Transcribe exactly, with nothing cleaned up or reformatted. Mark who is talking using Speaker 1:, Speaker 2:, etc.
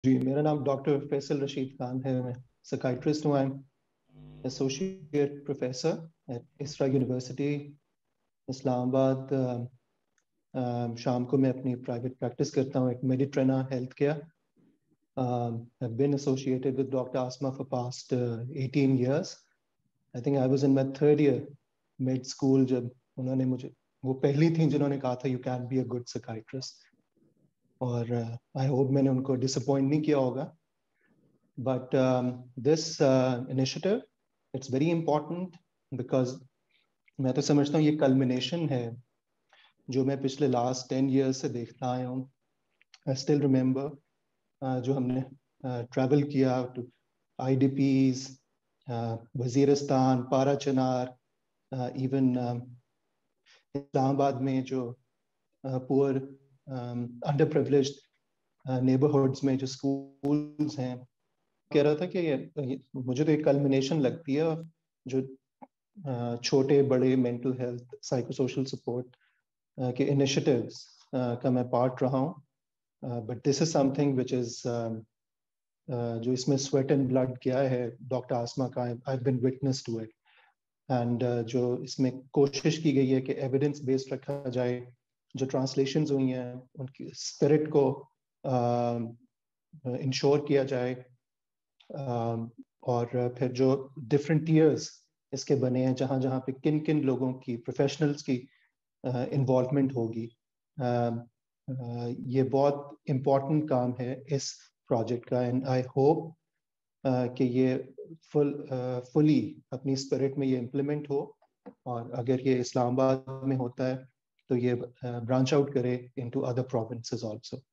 Speaker 1: جی میرا نام ڈاکٹر فیصل رشید خان ہے. میں سکائٹرسٹ ہوں. I am associate professor at Isra university Islamabad. شام کو میں اپنی پرائیویٹ پریکٹس کرتا ہوں at Meditrina health care. I've been associated with Doctor Asma for past uh, eighteen years. I think I was in my third year mid school جب انہوں نے مجھے وہ پہلی تھیں جنہوں نے کہا تھا you can be a good psychiatrist. اور آئی ہوپ میں نے ان کو ڈس اپوائنٹ نہیں کیا ہوگا. But this initiative it's very important because میں تو سمجھتا ہوں یہ کلمنیشن ہے جو میں پچھلے لاسٹ ٹین ایئرس سے دیکھتا آیا ہوں. آئی اسٹل ریمبر جو ہم نے ٹریول کیا to I D Ps, Waziristan, Parachinar, even اسلام آباد میں جو پور انڈر پریولیجڈ نیبرہڈس میں جو اسکولس ہیں. کہہ رہا تھا کہ مجھے تو ایک کلمنیشن لگتی ہے جو چھوٹے بڑے mental health psycho social support کے انیشیٹیوز کا میں پارٹ رہا ہوں. But this is some thing which از جو اس میں سویٹ اینڈ بلڈ کیا ہے ڈاکٹر آسما کا, I been witness to it. And جو اس میں کوشش کی گئی ہے کہ ایویڈنس بیسڈ رکھا جائے, جو ٹرانسلیشنز ہوئی ہیں ان کی اسپرٹ کو انشور کیا جائے, اور پھر جو ڈفرینٹ ٹیئرز اس کے بنے ہیں جہاں جہاں پہ کن کن لوگوں کی پروفیشنلز کی انوالومنٹ ہوگی. یہ بہت امپورٹنٹ کام ہے اس پروجیکٹ کا. اینڈ آئی ہوپ کہ یہ فل فلی اپنی اسپرٹ میں یہ امپلیمنٹ ہو, اور اگر یہ اسلام آباد میں ہوتا ہے تو یہ برانچ آؤٹ کرے انٹو ادر پروونسز آلسو.